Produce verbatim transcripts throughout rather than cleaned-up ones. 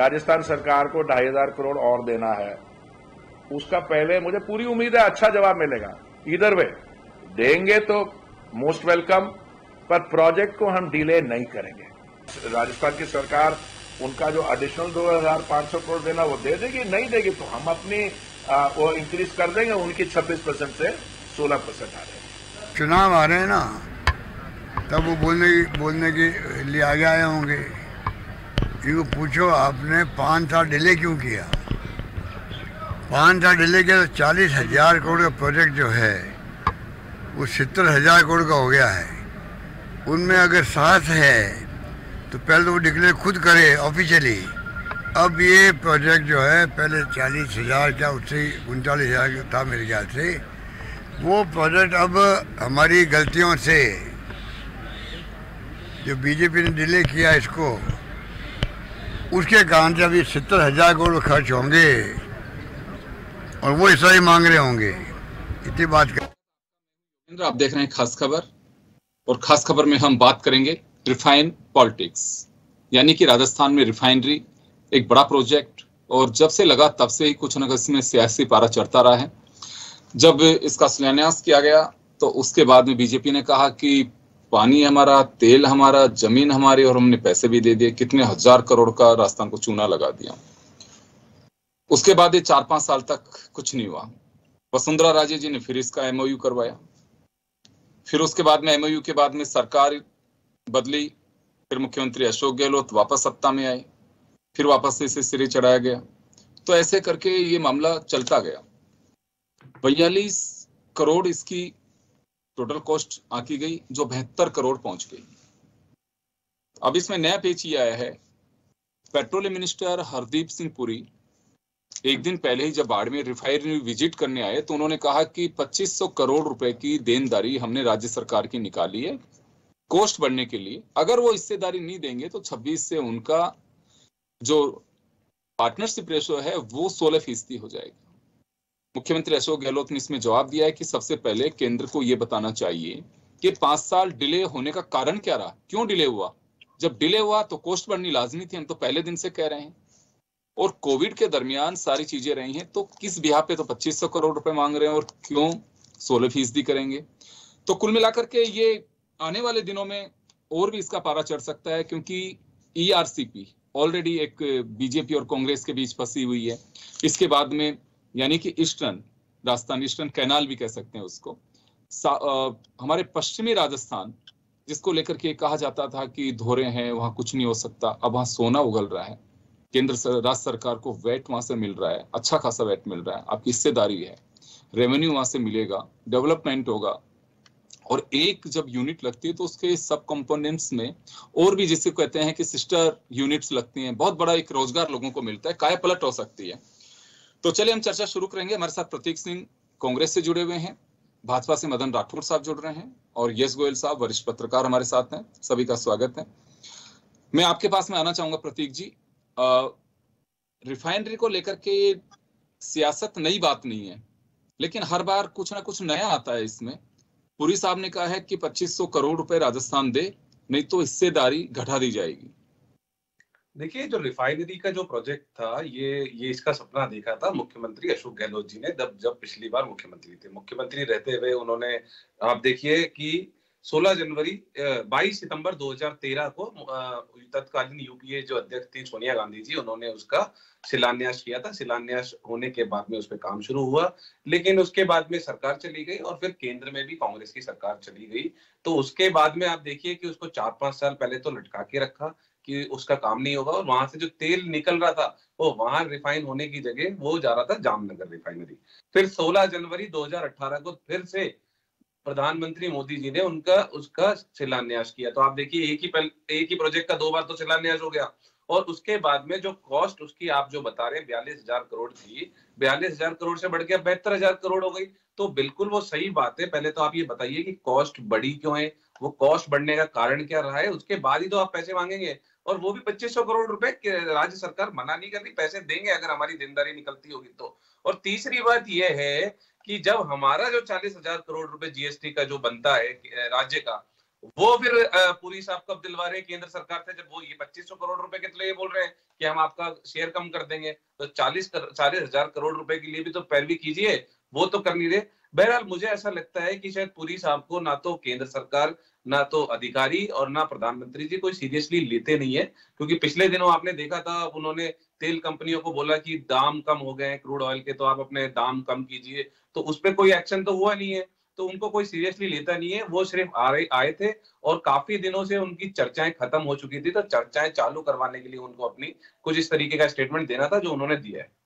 राजस्थान सरकार को ढाई हजार करोड़ और देना है, उसका पहले मुझे पूरी उम्मीद है अच्छा जवाब मिलेगा। इधर वे देंगे तो मोस्ट वेलकम, पर प्रोजेक्ट को हम डिले नहीं करेंगे। राजस्थान की सरकार उनका जो एडिशनल दो हजार पांच सौ करोड़ देना वो दे देगी, नहीं देगी तो हम अपनी आ, वो इंक्रीज कर देंगे, उनकी छब्बीस परसेंट से सोलह परसेंट आ रहे। चुनाव आ रहे हैं ना, तब वो बोलने बोलने के लिए आगे आए होंगे। इनको पूछो आपने पाँच साल डिले क्यों किया? पाँच साल डिले किया तो चालीस हजार करोड़ का प्रोजेक्ट जो है वो सत्तर हजार करोड़ का हो गया है। उनमें अगर साथ है तो पहले तो वो डिक्लेयर खुद करे ऑफिशियली। अब ये प्रोजेक्ट जो है पहले चालीस हजार क्या उससे उनचालीस हजार था मेरे ख्याल से, वो प्रोजेक्ट अब हमारी गलतियों से जो बीजेपी ने डिले किया इसको, उसके कारण से अभी सत्तर हजार करोड़ खर्च होंगे और वो ऐसा ही मांग रहे होंगे। इतनी बात कर। आप देख रहे हैं खास खबर, और खास खबर में हम बात करेंगे रिफाइन पॉलिटिक्स, यानी कि राजस्थान में रिफाइनरी एक बड़ा प्रोजेक्ट, और जब से लगा तब से ही कुछ न कुछ इसमें सियासी पारा चढ़ता रहा है। जब इसका शिलान्यास किया गया तो उसके बाद में बीजेपी ने कहा कि पानी हमारा, तेल हमारा, जमीन हमारी, और हमने पैसे भी दे दिए, कितने हजार करोड़ का राजस्थान को चूना लगा दिया। उसके बाद ये चार पांच साल तक कुछ नहीं हुआ। वसुंधरा राजे जी ने फिर इसका एमओयू करवाया, फिर उसके बाद में एमओयू के बाद में सरकार बदली, फिर मुख्यमंत्री अशोक गहलोत वापस सत्ता में आए, फिर वापस से इसे सिरे चढ़ाया गया। तो ऐसे करके ये मामला चलता गया। बयालीस करोड़ इसकी टोटल कॉस्ट आकी गई, जो बहत्तर करोड़ पहुंच गई। अब इसमें नया पेच ये आया है, पेट्रोलियम मिनिस्टर हरदीप सिंह पुरी एक दिन पहले ही जब बाड़मेर रिफाइनरी विजिट करने आए तो उन्होंने कहा कि पच्चीस सौ करोड़ रुपए की देनदारी हमने राज्य सरकार की निकाली है कॉस्ट बढ़ने के लिए। अगर वो हिस्सेदारी नहीं देंगे तो छब्बीस से उनका जो पार्टनरशिप रेशो है वो सोलह फीसदी हो जाएगा। मुख्यमंत्री अशोक गहलोत ने इसमें जवाब दिया है कि सबसे पहले केंद्र को यह बताना चाहिए कि पांच साल डिले होने का कारण क्या रहा, क्यों डिले हुआ। जब डिले हुआ तो कॉस्ट बढ़नी लाजमी थी, हम तो पहले दिन से कह रहे हैं, और कोविड के दरमियान सारी चीजें रही हैं। तो किस बिहार पे तो पच्चीस सौ करोड़ रुपए मांग रहे हैं और क्यों सोलह फीसदी करेंगे। तो कुल मिलाकर के ये आने वाले दिनों में और भी इसका पारा चढ़ सकता है, क्योंकि ईआरसीपी ऑलरेडी एक बीजेपी और कांग्रेस के बीच फंसी हुई है। इसके बाद में यानी कि ईस्टर्न राजस्थान, ईस्टर्न कैनाल भी कह सकते हैं उसको, आ, हमारे पश्चिमी राजस्थान जिसको लेकर के कहा जाता था कि धोरे हैं वहां कुछ नहीं हो सकता, अब वहां सोना उगल रहा है। केंद्र राज्य सरकार को वेट वहां से मिल रहा है, अच्छा खासा वेट मिल रहा है, आपकी हिस्सेदारी है, रेवेन्यू वहां से मिलेगा, डेवलपमेंट होगा। और एक जब यूनिट लगती है तो उसके सब कंपोनेंट्स में और भी जिसे कहते हैं कि सिस्टर यूनिट्स लगती हैं, बहुत बड़ा एक रोजगार लोगों को मिलता है, काय पलट हो सकती है। तो चलिए हम चर्चा शुरू करेंगे। हमारे साथ प्रतीक सिंह कांग्रेस से जुड़े हुए हैं, भाजपा से मदन राठौर साहब जुड़ रहे हैं, और यश गोयल साहब वरिष्ठ पत्रकार हमारे साथ हैं। सभी का स्वागत है। मैं आपके पास में आना चाहूंगा प्रतीक जी, आ, रिफाइनरी को लेकर के सियासत नई बात नहीं है, लेकिन हर बार कुछ ना कुछ नया आता है इसमें। पुरी साहब ने कहा है कि पच्चीस सौ करोड़ रुपए राजस्थान दे, नहीं तो हिस्सेदारी घटा दी जाएगी। देखिए, जो रिफाइनरी का जो प्रोजेक्ट था, ये ये इसका सपना देखा था मुख्यमंत्री अशोक गहलोत जी ने जब जब पिछली बार मुख्यमंत्री थे। मुख्यमंत्री रहते हुए उन्होंने, आप देखिए कि सोलह जनवरी बाईस सितंबर दो हज़ार तेरह को तत्कालीन यूपीए जो अध्यक्ष थी सोनिया गांधी जी, उन्होंने उसका शिलान्यास किया था। शिलान्यास होने के बाद में उस पर काम शुरू हुआ, लेकिन उसके बाद में सरकार चली गई और फिर केंद्र में भी कांग्रेस की सरकार चली गई। तो उसके बाद में आप देखिए कि उसको चार पांच साल पहले तो लटका के रखा कि उसका काम नहीं होगा, और वहां से जो तेल निकल रहा था वो वहां रिफाइन होने की जगह वो जा रहा था जामनगर रिफाइनरी। फिर सोलह जनवरी दो हज़ार अठारह को फिर से प्रधानमंत्री मोदी जी ने उनका उसका शिलान्यास किया। तो आप देखिए एक ही एक ही प्रोजेक्ट का दो बार तो शिलान्यास हो गया, और उसके बाद में जो कॉस्ट उसकी आप जो बता रहे हैं बयालीस हजार करोड़ थी, बयालीस हजार करोड़ से बढ़ के बहत्तर हजार करोड़ हो गई। तो बिल्कुल वो सही बात है। पहले तो आप ये बताइए कि कॉस्ट बढ़ी क्यों है, वो कॉस्ट बढ़ने का कारण क्या रहा है, उसके बाद ही तो आप पैसे मांगेंगे। और वो भी पच्चीस सौ करोड़ रुपए राज्य सरकार मना नहीं करती, पैसे देंगे अगर हमारी देनदारी निकलती होगी तो। और तीसरी बात यह है कि जब हमारा जो चालीस हजार करोड़ रुपए जीएसटी का जो बनता है राज्य का, वो फिर पुरी साहब कब दिलवा रहे केंद्र सरकार से, जब वो ये पच्चीस सौ करोड़ रुपए के लिए ये बोल रहे हैं कि हम आपका शेयर कम कर देंगे, तो चालीस चालीस हजार करोड़ रुपए के लिए भी तो पैरवी कीजिए, वो तो कर नहीं रहे। बहरहाल मुझे ऐसा लगता है कि शायद पुरी साहब को ना तो केंद्र सरकार, ना तो अधिकारी और ना प्रधानमंत्री जी कोई सीरियसली लेते नहीं है, क्योंकि पिछले दिनों आपने देखा था उन्होंने तेल कंपनियों को बोला कि दाम कम हो गए हैं क्रूड ऑयल के, तो आप अपने दाम कम कीजिए, तो उस पर कोई एक्शन तो हुआ नहीं है, तो उनको कोई सीरियसली लेता नहीं है। वो सिर्फ आ रहे आए थे और काफी दिनों से उनकी चर्चाएं खत्म हो चुकी थी, तो चर्चाएं चालू करवाने के लिए उनको अपनी कुछ इस तरीके का स्टेटमेंट देना था जो उन्होंने दिया है।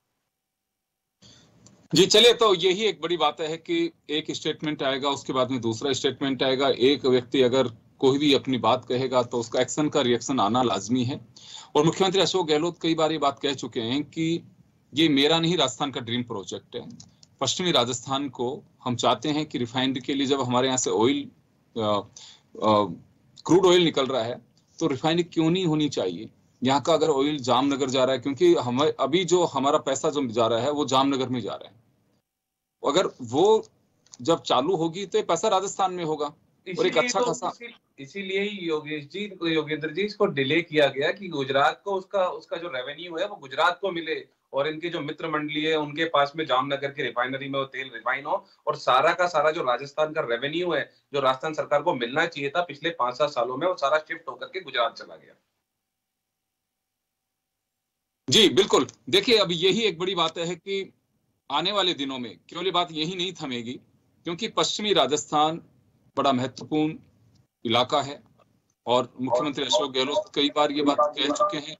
जी चलिए, तो यही एक बड़ी बात है कि एक स्टेटमेंट आएगा, उसके बाद में दूसरा स्टेटमेंट आएगा। एक व्यक्ति अगर कोई भी अपनी बात कहेगा तो उसका एक्शन का रिएक्शन आना लाजमी है। और मुख्यमंत्री अशोक गहलोत कई बार ये बात कह चुके हैं कि ये मेरा नहीं, राजस्थान का ड्रीम प्रोजेक्ट है। पश्चिमी राजस्थान को हम चाहते हैं कि रिफाइनरी के लिए, जब हमारे यहाँ से ऑयल, क्रूड ऑयल निकल रहा है, तो रिफाइनरी क्यों नहीं होनी चाहिए। यहाँ का अगर ऑयल जामनगर जा रहा है, क्योंकि हम अभी जो हमारा पैसा जो जा रहा है वो जामनगर में जा रहा है, अगर वो जब चालू होगी तो पैसा राजस्थान में होगा और एक अच्छा खासा। इसीलिए ही योगेश जी, योगेंद्र जी, इसको डिले किया गया कि गुजरात को उसका उसका जो रेवेन्यू है वो गुजरात को मिले, और इनके जो मित्र मंडली है उनके पास में जामनगर की रिफाइनरी में वो तेल रिफाइन हो, और सारा का सारा जो राजस्थान का रेवेन्यू है जो राजस्थान सरकार को मिलना चाहिए था पिछले पांच सात सालों में, वो सारा शिफ्ट होकर के गुजरात चला गया। जी बिल्कुल, देखिए अब यही एक बड़ी बात है कि आने वाले दिनों में केवल बात यही नहीं थमेगी, क्योंकि पश्चिमी राजस्थान बड़ा महत्वपूर्ण इलाका है और मुख्यमंत्री अशोक गहलोत कई बार ये बात कह चुके हैं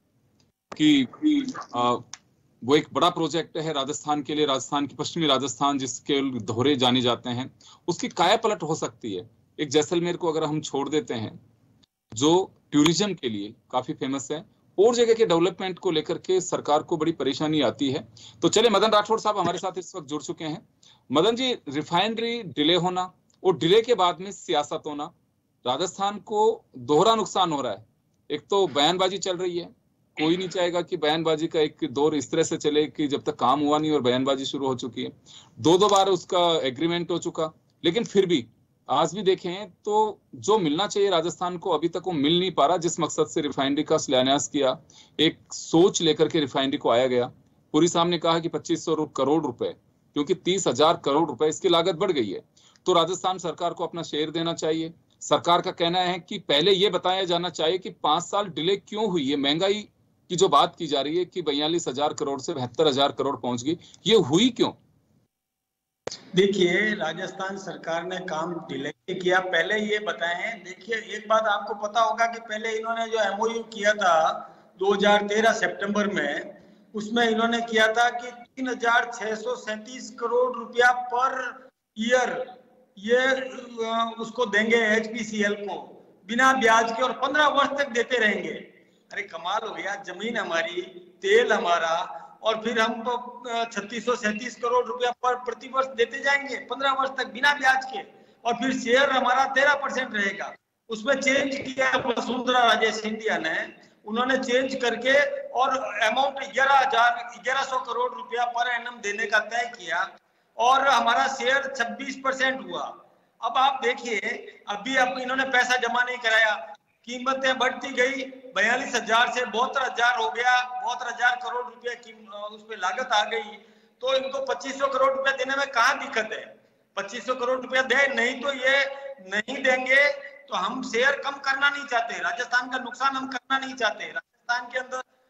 कि आ, वो एक बड़ा प्रोजेक्ट है राजस्थान के लिए। राजस्थान की, पश्चिमी राजस्थान जिसके दोहरे जाने जाते हैं, उसकी काया पलट हो सकती है। एक जैसलमेर को अगर हम छोड़ देते हैं जो टूरिज्म के लिए काफी फेमस है, और जगह के डेवलपमेंट को लेकर के सरकार को बड़ी परेशानी आती है। तो चले, मदन राठौड़ साहब हमारे साथ इस वक्त जुड़ चुके हैं। मदन जी, रिफाइनरी डिले होना और डिले के बाद में सियासत होना, राजस्थान को दोहरा नुकसान हो रहा है। एक तो बयानबाजी चल रही है, कोई नहीं चाहेगा कि बयानबाजी का एक दौर इस तरह से चले कि जब तक काम हुआ नहीं और बयानबाजी शुरू हो चुकी है। दो दो बार उसका एग्रीमेंट हो चुका, लेकिन फिर भी आज भी देखें तो जो मिलना चाहिए राजस्थान को अभी तक वो मिल नहीं पा रहा। जिस मकसद से रिफाइनरी का शिलान्यास किया, एक सोच लेकर के रिफाइनरी को आया गया, पुरी साहब ने कहा कि पच्चीस सौ करोड़ रुपए, क्योंकि तीस हजार करोड़ रुपए इसकी लागत बढ़ गई है, तो राजस्थान सरकार को अपना शेयर देना चाहिए। सरकार का कहना है कि पहले ये बताया जाना चाहिए कि पांच साल डिले क्यों हुई है। महंगाई की जो बात की जा रही है कि बयालीस हजार करोड़ से बहत्तर हजार करोड़ पहुंच गई, ये हुई क्यों? देखिए, राजस्थान सरकार ने काम डिले किया, पहले ये बताएं। देखिए, एक बात आपको पता होगा कि पहले इन्होंने जो एमओयू किया था दो हज़ार तेरह सितंबर में, उसमें इन्होंने किया था कि तीन हजार छह सौ सैंतीस करोड़ रुपया पर ईयर ये उसको देंगे एचपीसीएल को बिना ब्याज के, और पंद्रह वर्ष तक देते रहेंगे। अरे कमाल हो गया, जमीन हमारी, तेल हमारा, और फिर हम छत्तीस सौ सैंतीस करोड़ रुपया पर प्रति वर्ष देते जाएंगे पंद्रह वर्ष तक बिना ब्याज के, और फिर शेयर हमारा तेरह परसेंट रहेगा। उसमें चेंज किया वसुंधरा राजे सिंधिया ने, उन्होंने चेंज करके और अमाउंट ग्यारह हजार ग्यारह सौ करोड़ रुपया पर एनम देने का तय किया, और हमारा शेयर छब्बीस परसेंट हुआ। अब आप देखिए, अभी अब इन्होंने पैसा जमा नहीं कराया, कीमतें बढ़ती गई, बयालीस हजार से बहत्तर हजार हो गया, बहत्तर हजार करोड़ रुपए की उसमें लागत आ गई, तो इनको पच्चीस सौ करोड़ रुपया देने में कहाँ दिक्कत है? पच्चीस सौ करोड़ रुपया दे, नहीं तो ये नहीं देंगे तो हम शेयर कम करना नहीं चाहते, राजस्थान का नुकसान हम करना नहीं चाहते। राजस्थान के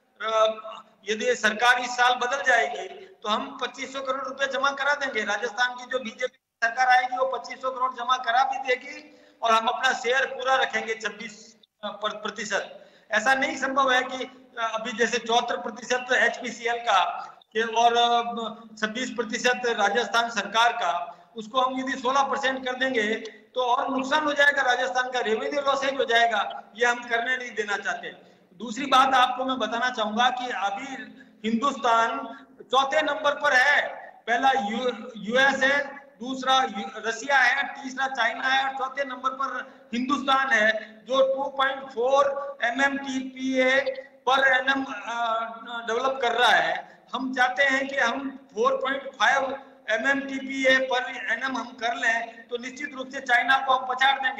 अंदर यदि सरकार इस साल बदल जाएगी तो हम पच्चीस सौ करोड़ रुपया जमा करा देंगे। राजस्थान की जो बीजेपी सरकार आएगी वो पच्चीस सौ करोड़ जमा करा भी देगी, और हम अपना शेयर पूरा रखेंगे छब्बीस प्रतिशत। ऐसा नहीं संभव है कि अभी जैसे चौहत्तर प्रतिशत एचपीसीएल का और छब्बीस प्रतिशत राजस्थान सरकार का, उसको हम यदि सोलह परसेंट कर देंगे तो और नुकसान हो जाएगा, राजस्थान का रेवेन्यू लॉसेज हो जाएगा, ये हम करने नहीं देना चाहते। दूसरी बात आपको मैं बताना चाहूंगा कि अभी हिंदुस्तान चौथे नंबर पर है, पहला यू यूएस है, दूसरा रसिया है, तीसरा चाइना है, और चौथे नंबर पर हिंदुस्तान है जो दो पॉइंट चार एमएमटीपीए पर एनम डेवलप कर रहा है। हम चाहते हैं कि हम चार पॉइंट पाँच एमएमटीपीए पर एनम हम कर लें तो निश्चित रूप से चाइना को हम पछाड़ देंगे।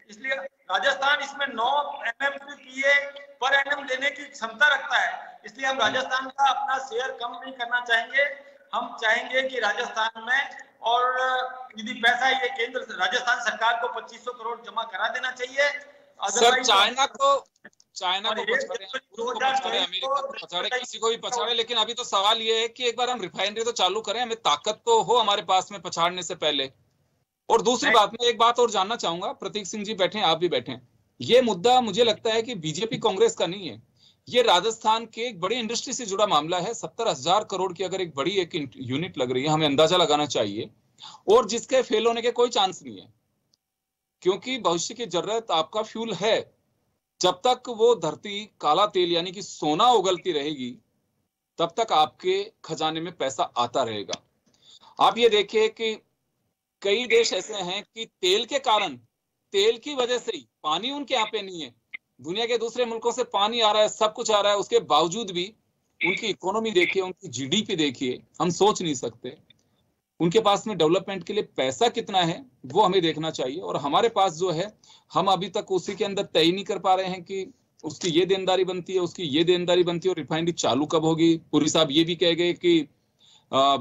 इसलिए राजस्थान इसमें नौ एम एम पी ए पर एनएम देने की क्षमता रखता है, इसलिए हम राजस्थान का अपना शेयर कम नहीं करना चाहेंगे। हम चाहेंगे कि राजस्थान में, और यदि पैसा ये केंद्र राजस्थान सरकार को पच्चीस सौ करोड़ जमा करा देना चाहिए। सर चाइना को चाइना को पछाड़े, अमेरिका को पछाड़े, किसी को भी पछाड़े, लेकिन अभी तो सवाल ये है कि एक बार हम रिफाइनरी तो चालू करें, हमें ताकत तो हो हमारे पास में पछाड़ने से पहले। और दूसरी बात, मैं एक बात और जानना चाहूंगा, प्रतीक सिंह जी बैठे हैं, आप भी बैठे हैं, ये मुद्दा मुझे लगता है कि बीजेपी कांग्रेस का नहीं है, ये राजस्थान के एक बड़ी इंडस्ट्री से जुड़ा मामला है। सत्तर हजार करोड़ की अगर एक बड़ी एक यूनिट लग रही है, हमें अंदाजा लगाना चाहिए, और जिसके फेल होने के कोई चांस नहीं है, क्योंकि भविष्य की जरूरत आपका फ्यूल है। जब तक वो धरती काला तेल यानी कि सोना उगलती रहेगी, तब तक आपके खजाने में पैसा आता रहेगा। आप ये देखिए कि कई देश ऐसे हैं कि तेल के कारण, तेल की वजह से ही, पानी उनके यहाँ पे नहीं है, दुनिया के दूसरे मुल्कों से पानी आ रहा है, सब कुछ आ रहा है, उसके बावजूद भी उनकी इकोनॉमी देखिए, उनकी जीडीपी देखिए, हम सोच नहीं सकते। उनके पास में डेवलपमेंट के लिए पैसा कितना है वो हमें देखना चाहिए, और हमारे पास जो है हम अभी तक उसी के अंदर तय नहीं कर पा रहे हैं कि उसकी ये देनदारी बनती है, उसकी ये देनदारी बनती है, और रिफाइनरी चालू कब होगी। पुरी साहब ये भी कह गए कि आ,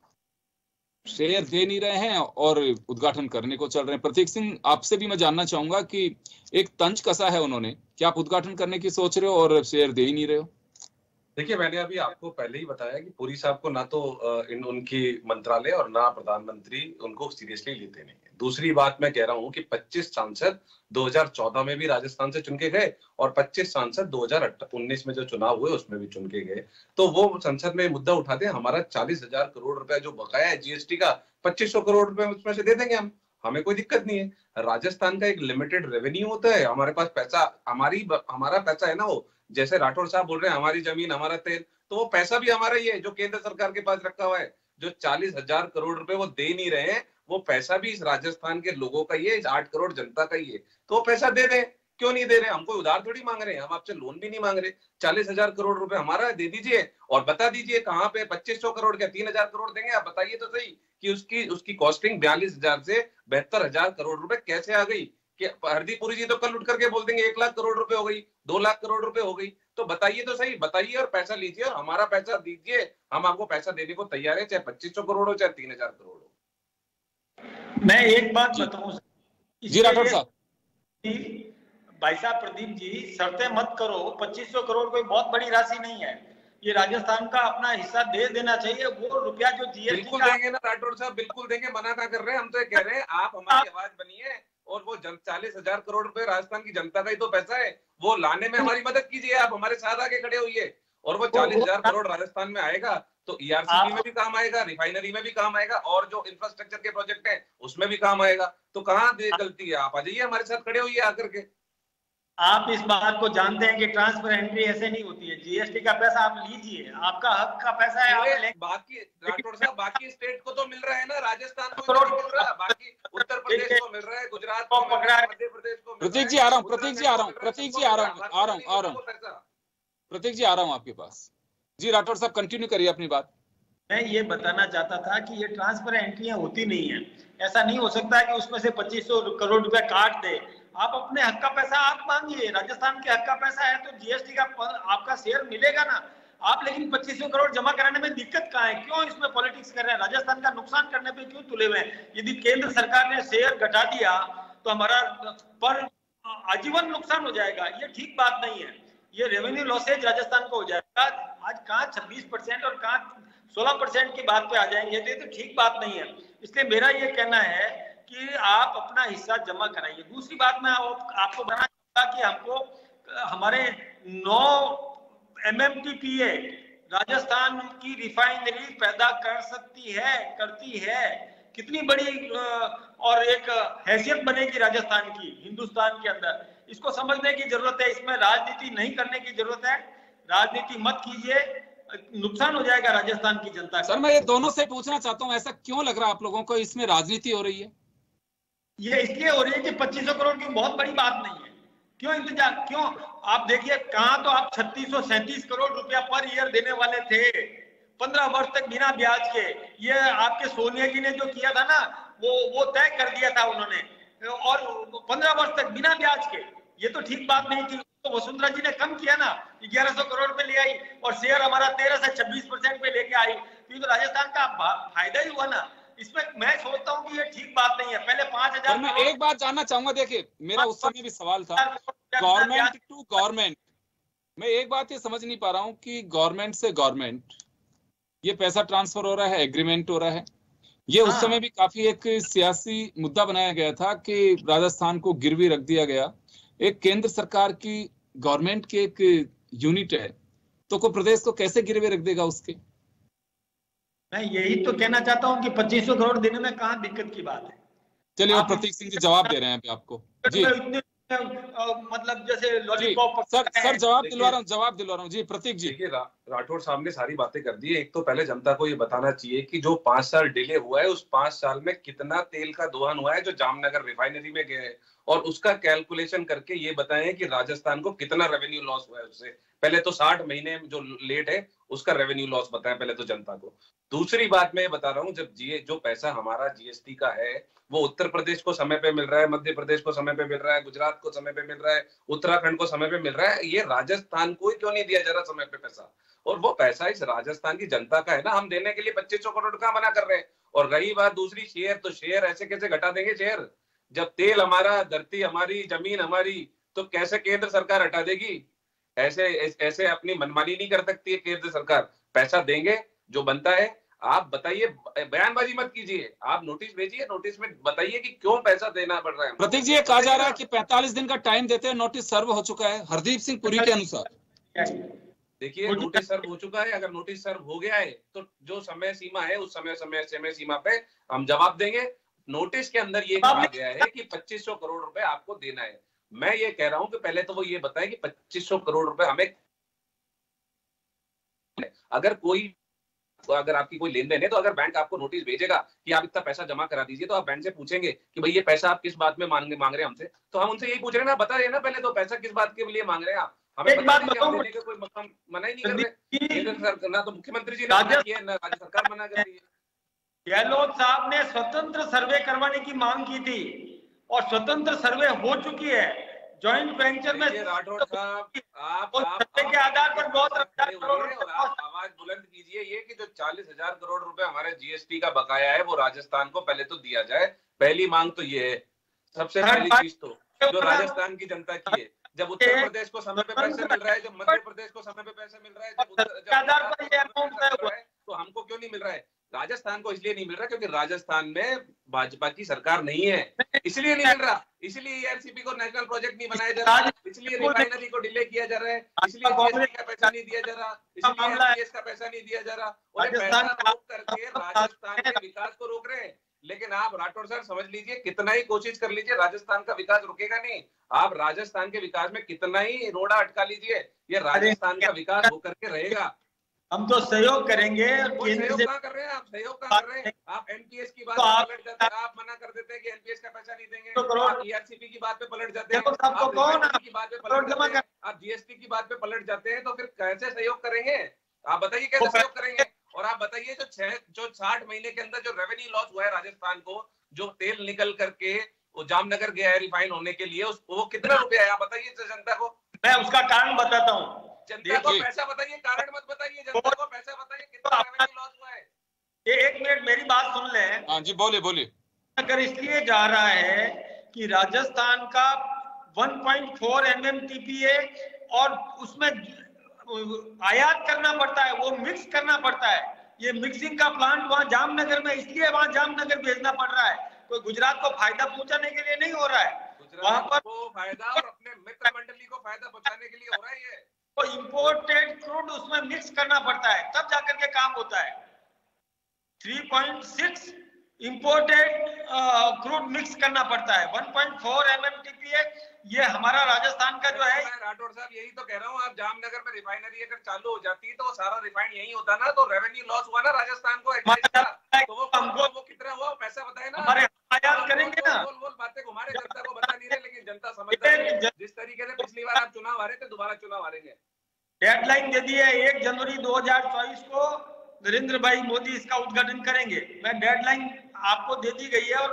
शेयर दे नहीं रहे हैं और उद्घाटन करने को चल रहे हैं। प्रतीक सिंह, आपसे भी मैं जानना चाहूंगा कि एक तंज कसा है उन्होंने, क्या आप उद्घाटन करने की सोच रहे हो और शेयर दे ही नहीं रहे हो? देखिए, मैंने अभी आपको पहले ही बताया कि पुरी साहब को ना तो इन उनकी मंत्रालय और ना प्रधानमंत्री उनको सीरियसली लेते नहीं है। दूसरी बात मैं कह रहा हूं कि पच्चीस सांसद दो हज़ार चौदह में भी राजस्थान से चुन के गए, और पच्चीस सांसद दो हज़ार उन्नीस में जो चुनाव हुए उसमें भी चुन के गए। तो वो संसद में मुद्दा उठाते हैं, हमारा चालीस हजार करोड़ रुपया जो बकाया है जीएसटी का, पच्चीस सौ करोड़ रुपए उसमें से दे देंगे हम, हमें कोई दिक्कत नहीं है। राजस्थान का एक लिमिटेड रेवेन्यू होता है, हमारे पास पैसा, हमारी हमारा पैसा है ना, वो जैसे राठौर साहब बोल रहे हैं हमारी जमीन हमारा तेल, तो वो पैसा भी हमारा ही है जो केंद्र सरकार के पास रखा हुआ है। जो चालीस हजार करोड़ रुपए वो दे नहीं रहे हैं, वो पैसा भी इस राजस्थान के लोगों का ही है, इस आठ करोड़ जनता का ही है, तो वो पैसा दे दें। क्यों नहीं दे रहे? हम कोई उधार थोड़ी मांग रहे हैं, हम आपसे लोन भी नहीं मांग रहे। चालीस हजार करोड़ रुपए हमारा दे दीजिए, और बता दीजिए कहाँ पे पच्चीस सौ करोड़ क्या तीन हजार करोड़ देंगे, आप बताइए तो सही कि उसकी उसकी कॉस्टिंग बयालीस हजार से बहत्तर हजार करोड़ रुपए कैसे आ गई। कि हरदीप पुरी जी तो कल उठ करके बोल देंगे एक लाख करोड़ रुपए हो गई, दो लाख करोड़ रुपए हो गई, तो बताइए तो सही, बताइए और पैसा लीजिए और हमारा पैसा दीजिए, हम आपको पैसा देने को तैयार है, चाहे पच्चीस सौ करोड़ हो चाहे तीन हजार करोड़ हो। मैं एक बात बताऊं जी राठौर साहब, भाई साहब प्रदीप जी, शर्तें मत करो, पच्चीस सौ करोड़ कोई बहुत बड़ी राशि नहीं है, ये राजस्थान का अपना हिस्सा दे देना चाहिए। वो रुपया जो जीएसटी बिल्कुल देंगे ना राठौर साहब, बिल्कुल देंगे, मना क्या कर रहे हैं, हम तो ये कह रहे हैं आप हमारी आवाज बनिए, और वो चालीस हजार करोड़ रुपए राजस्थान की जनता का ही तो पैसा है, वो लाने में हमारी मदद कीजिए, आप हमारे साथ आके खड़े होइए, और वो चालीस हजार करोड़ राजस्थान में आएगा तो ईआरसीबी में भी काम आएगा, रिफाइनरी में भी काम आएगा, और जो इंफ्रास्ट्रक्चर के प्रोजेक्ट है उसमें भी काम आएगा। तो कहाँ गलती है? आप आ जाइए हमारे साथ खड़े होइए आकर के। आप इस बात को जानते हैं कि ट्रांसपेरेंटली ऐसे नहीं होती है, जीएसटी का पैसा आप लीजिए, आपका हक का पैसा है, आप बाकी राठौर साहब बाकी स्टेट को तो मिल रहा है ना, राजस्थान को नहीं मिल रहा, बाकी उत्तर प्रदेश को मिल रहा है, गुजरात को पकड़ा है, मध्य प्रदेश को। प्रतीक जी आ रहा हूँ, प्रतीक जी आ रहा हूँ, प्रतीक जी आ रहा हूँ, आ रहा हूँ आ रहा हूँ प्रतीक जी आ रहा हूँ आपके पास। जी राठौर साहब कंटिन्यू करिए अपनी बात। मैं ये बताना चाहता था कि ये ट्रांसफर एंट्रियां होती नहीं है, ऐसा नहीं हो सकता कि उसमें से पच्चीस सौ करोड़ रुपया काट दे। आप अपने हक का पैसा आप मांगिए, राजस्थान के हक का पैसा है तो जीएसटी का आपका शेयर मिलेगा ना आप। लेकिन पच्चीस सौ करोड़ जमा कराने में दिक्कत कहाँ है? क्यों इसमें पॉलिटिक्स कर रहे हैं? राजस्थान का नुकसान करने पे क्यों तुले हुए हैं? यदि केंद्र सरकार ने शेयर घटा दिया तो हमारा पर आजीवन नुकसान हो जाएगा, ये ठीक बात नहीं है। ये रेवेन्यू लॉसेज राजस्थान को हो जाएगा। आज कहाँ छब्बीस परसेंट और कहाँ सोलह परसेंट की बात पे आ जाएंगे, तो ये तो ठीक बात नहीं है। इसलिए मेरा ये कहना है कि आप अपना हिस्सा जमा कराइए। दूसरी बात मैं आप, आपको बताना चाहूंगा कि हमको हमारे नौ M M T P A Rajasthan की रिफाइनरी पैदा कर सकती है, करती है। कितनी बड़ी और एक हैसियत बनेगी राजस्थान की हिंदुस्तान के अंदर, इसको समझने की जरूरत है। इसमें राजनीति नहीं करने की जरूरत है, राजनीति मत कीजिए, नुकसान हो जाएगा राजस्थान की जनता का। सर मैं ये दोनों से पूछना चाहता हूँ, ऐसा क्यों लग रहा है आप लोगों को इसमें राजनीति हो रही है? ये इसलिए हो रही है कि पच्चीस सौ करोड़ की बहुत बड़ी बात नहीं है। क्यों इंतजार, क्यों? आप देखिए कहाँ तो आप छत्तीस सौ सैंतीस करोड़ रुपया पर ईयर देने वाले थे पंद्रह वर्ष तक बिना ब्याज के। ये आपके सोनिया जी ने जो किया था ना, वो वो तय कर दिया था उन्होंने। और पंद्रह वर्ष तक बिना ब्याज के, ये तो ठीक बात नहीं थी। तो वसुंधरा जी ने कम किया ना, ग्यारह सौ करोड़ पे ले आई और शेयर हमारा तेरह से छब्बीस परसेंट पे लेके आई, तो ये तो राजस्थान का फायदा ही हुआ ना। इसमें मैं सोचता हूँ कि ये ठीक बात नहीं है। पहले पांच हजार मैं एक बात जानना चाहूंगा, देखिए मेरा उस समय भी सवाल था गवर्नमेंट टू गवर्नमेंट, मैं एक बात ये समझ नहीं पा रहा हूँ कि गवर्नमेंट से गवर्नमेंट ये पैसा ट्रांसफर हो रहा है, एग्रीमेंट हो रहा है, ये उस समय भी काफी एक सियासी मुद्दा बनाया गया था कि राजस्थान को गिरवी रख दिया गया। एक केंद्र सरकार की गवर्नमेंट की एक यूनिट है, तो को प्रदेश को कैसे गिरवी रख देगा उसके? मैं यही तो कहना चाहता हूं कि पच्चीस सौ करोड़ देने में कहाँ दिक्कत की बात है। चलिए वो प्रतीक सिंह जी जवाब दे रहे हैं आपको जी, मतलब जैसे लॉलीपॉप। सर सर जवाब दिलवा रहा हूँ, जवाब दिलवा रहा हूँ जी प्रतीक जी। देखिए रा, राठौड़ साहब ने सारी बातें कर दी है। एक तो पहले जनता को ये बताना चाहिए कि जो पांच साल डिले हुआ है उस पांच साल में कितना तेल का दोहन हुआ है जो जामनगर रिफाइनरी में गया है, और उसका कैलकुलेशन करके ये बताएं कि राजस्थान को कितना रेवेन्यू लॉस हुआ है उससे। पहले तो साठ महीने जो लेट है उसका रेवेन्यू लॉस बताएं पहले तो जनता को। दूसरी बात मैं बता रहा हूँ, जब जी जो पैसा हमारा जीएसटी का है वो उत्तर प्रदेश को समय पे मिल रहा है, मध्य प्रदेश को समय पे मिल रहा है, गुजरात को समय पे मिल रहा है, उत्तराखंड को समय पे मिल रहा है, ये राजस्थान को ही क्यों नहीं दिया जा रहा समय पे पैसा? और वो पैसा इस राजस्थान की जनता का है ना, हम देने के लिए पच्चीस सौ करोड़ का मना कर रहे हैं। और रही बात दूसरी शेयर, तो शेयर ऐसे कैसे घटा देंगे शेयर? जब तेल हमारा, धरती हमारी, जमीन हमारी, तो कैसे केंद्र सरकार हटा देगी? ऐसे ऐसे अपनी मनमानी नहीं कर सकती है केंद्र सरकार। पैसा देंगे जो बनता है। आप बताइए, बयानबाजी मत कीजिए, आप नोटिस भेजिए, नोटिस में बताइए कि क्यों पैसा देना पड़ रहा है। प्रतीक जी ये कहा जा रहा है कि पैंतालीस दिन का टाइम देते हैं, नोटिस सर्व हो चुका है हरदीप सिंह पुरी के अनुसार। देखिए नोटिस सर्व हो चुका है, अगर नोटिस सर्व हो गया है तो जो समय सीमा है उस समय समय समय सीमा पे हम जवाब देंगे। नोटिस के अंदर ये कहा गया है कि पच्चीस सौ करोड़ रुपए आपको देना है। मैं ये कह रहा हूं कि पहले तो वो ये बताए कि पच्चीस सौ करोड़ रुपए हमें, अगर कोई अगर आपकी कोई लेन देन है तो अगर बैंक आपको नोटिस भेजेगा कि आप इतना पैसा जमा करा दीजिए, तो आप बैंक से पूछेंगे कि भाई ये पैसा आप किस बात में मांग मांग रहे हैं हमसे, तो हम उनसे यही पूछ रहे हैं ना, बता रहे ना पहले तो पैसा किस बात के लिए मांग रहे हैं आप हमें बता दीजिए। हम देने का कोई मकाम मना ही नहीं कर रहे, ना तो मुख्यमंत्री जी ने मना किया ना राज्य सरकार मना कर रही है। गहलोत साहब ने स्वतंत्र सर्वे करवाने की मांग की थी और स्वतंत्र सर्वे हो चुकी है जॉइंट वेंचर में। राठौड़ साहब आप सर्वे के आधार पर बहुत आवाज बुलंद कीजिए ये कि जो चालीस हजार करोड़ रुपए हमारे जीएसटी का बकाया है वो राजस्थान को पहले तो दिया जाए। पहली मांग तो ये है, सबसे पहली चीज तो जो राजस्थान की जनता की है। जब उत्तर प्रदेश को समय पे पैसे मिल रहा है, जब मध्य प्रदेश को समय पे पैसे मिल रहा है, जब तो हमको क्यों नहीं मिल रहा है? राजस्थान को इसलिए नहीं मिल रहा क्योंकि राजस्थान में भाजपा की सरकार नहीं है, इसलिए नहीं मिल रहा। इसलिए ईआरसीपी को नेशनल प्रोजेक्ट नहीं बनाया जा रहा, इसलिए रिफाइनरी को डिले किया जा रहा है, इसलिए जीएसटी का पैसा नहीं दिया जा रहा, इसलिए एनपीएस का पैसा नहीं दिया जा रहा। और पैसा रोक करके राजस्थान के विकास को रोक रहे हैं। लेकिन आप राठौड़ सर समझ लीजिए, कितना ही कोशिश कर लीजिए राजस्थान का विकास रुकेगा नहीं। आप राजस्थान के विकास में कितना ही रोड़ा अटका लीजिए, ये राजस्थान का विकास होकर के रहेगा। हम तो सहयोग करेंगे। सहयोग कहाँ कर रहे हैं आप? सहयोग कहाँ कर रहे हैं आप? एनपीएस की बात पे पलट जाते हैं, आप मना कर देते हैं कि एनपीएस का पैसा नहीं देंगे। आप ईआरसीपी की बात पे पलट जाते हैं, आप रिफाइनरी की बात पे पलट जाते हैं, आप जीएसटी की बात पे पलट जाते हैं, तो फिर कैसे सहयोग करेंगे? आप बताइए कैसे सहयोग करेंगे? और आप बताइए जो छह जो साठ महीने के अंदर जो रेवेन्यू लॉस हुआ है राजस्थान को, जो तेल निकल करके वो जामनगर गया है रिफाइन होने के लिए, उस वो कितना रुपया है? आप बताइए जनता को। मैं उसका कारण बताता हूँ। जनता को पैसा बताइए, कारण मत बताइए, जनता को पैसा बताइए कितना रेवेन्यू लॉस हुआ है। ये एक मिनट मेरी बात सुन ले। हाँ जी बोलिए बोलिए। अगर इसलिए जा रहा है कि राजस्थान का वन पॉइंट फोर एमएमटीपीए और उसमें आयात करना पड़ता है, वो मिक्स करना पड़ता है। ये मिक्सिंग का प्लांट वहां जामनगर में, इसलिए वहां जामनगर भेजना पड़ रहा है। कोई गुजरात को फायदा पहुंचाने के लिए नहीं हो रहा है, वहां पर को फायदा और अपने मित्र मंडली को फायदा पहुंचाने के लिए हो रहा है। ये तो इंपोर्टेड क्रूड उसमें मिक्स करना पड़ता है, तब जाकर के काम होता है। Three point six imported crude mix करना पड़ता है। वन पॉइंट फोर एमएमटीपीए ये हमारा राजस्थान का जो है। राठौड़ साहब यही तो कह रहा हूँ, आप जामनगर में रिफाइनरी अगर चालू हो जाती तो सारा रिफाइंड यही होता ना, तो रेवेन्यू लॉस हुआ ना राजस्थान को। तो वो हमको वो कितना हुआ पैसा बताए ना, हमारे आयात करेंगे ना। बोल बोल बातें हमारे जनता को बता नहीं रहे, लेकिन जनता समझता है। जिस तरीके से पिछली बार आप चुनाव हारे थे, दोबारा चुनाव हारेंगे। डेडलाइन दे दी है एक जनवरी दो हजार चौबीस को नरेंद्र भाई मोदी इसका उद्घाटन करेंगे। मैं डेडलाइन आपको दे दी गई है और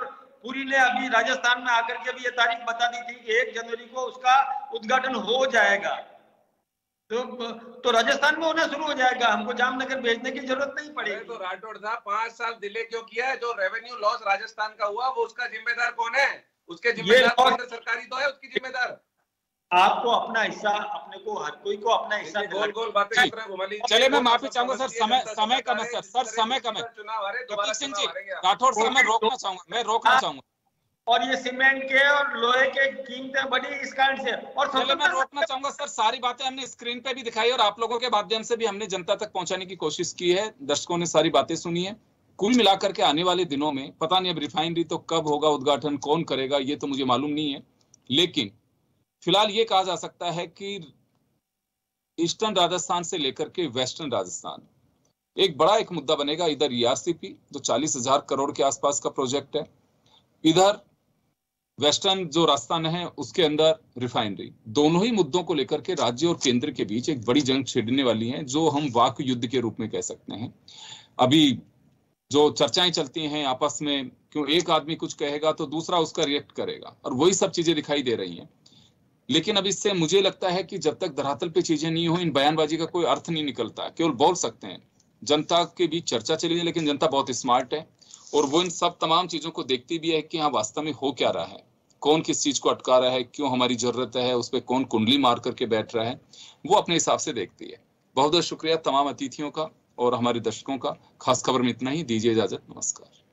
पुरी ने अभी राजस्थान में आकर के अभी ये तारीख बता दी थी कि एक जनवरी को उसका उद्घाटन हो जाएगा। तो तो राजस्थान में होना शुरू हो जाएगा, हमको जामनगर भेजने की जरूरत नहीं पड़ेगी। तो राठौड़ साहब पांच साल डिले क्यों किया है? जो रेवेन्यू लॉस राजस्थान का हुआ वो उसका जिम्मेदार कौन है? उसके जिम्मेदार केंद्र सरकारी तो है, उसकी जिम्मेदार। आपको अपना हिस्सा, अपने को हर कोई को अपना हिस्सा। गोल गोल बातें कर रहे हैं घुमाली। चलिए मैं माफी चाहूंगा सर, समय समय कम है सर, सर समय कम है। प्रतीक सिंह जी, राठौड़ साहब मैं रोकना चाहूंगा, मैं रोकना चाहूंगा। और ये सीमेंट के और लोहे के कीमतें बढ़ी इस कारण से। और चलिए मैं रोकना चाहूंगा सर, सारी बातें हमने स्क्रीन पे भी दिखाई और आप लोगों के माध्यम से भी हमने जनता तक पहुंचाने की कोशिश की है। दर्शकों ने सारी बातें सुनी है। कुल मिलाकर के आने वाले दिनों में पता नहीं अब रिफाइनरी तो कब होगा उद्घाटन, कौन करेगा ये तो मुझे मालूम नहीं है, लेकिन फिलहाल ये कहा जा सकता है कि ईस्टर्न राजस्थान से लेकर के वेस्टर्न राजस्थान एक बड़ा एक मुद्दा बनेगा। इधर ईआरसीपी जो चालीस हजार करोड़ के आसपास का प्रोजेक्ट है, इधर वेस्टर्न जो राजस्थान है उसके अंदर रिफाइनरी। दोनों ही मुद्दों को लेकर के राज्य और केंद्र के बीच एक बड़ी जंग छिड़ने वाली है, जो हम वाक युद्ध के रूप में कह सकते हैं। अभी जो चर्चाएं चलती हैं आपस में, क्यों एक आदमी कुछ कहेगा तो दूसरा उसका रिएक्ट करेगा, और वही सब चीजें दिखाई दे रही हैं। लेकिन अब इससे मुझे लगता है कि जब तक धरातल पे चीजें नहीं हो, इन बयानबाजी का कोई अर्थ नहीं निकलता। केवल बोल सकते हैं, जनता के बीच चर्चा चली है, लेकिन जनता बहुत स्मार्ट है और वो इन सब तमाम चीजों को देखती भी है कि हाँ वास्तव में हो क्या रहा है, कौन किस चीज को अटका रहा है, क्यों हमारी जरूरत है, उस पर कौन कुंडली मार करके बैठ रहा है, वो अपने हिसाब से देखती है। बहुत बहुत शुक्रिया तमाम अतिथियों का और हमारे दर्शकों का। खास खबर में इतना ही, दीजिए इजाजत, नमस्कार।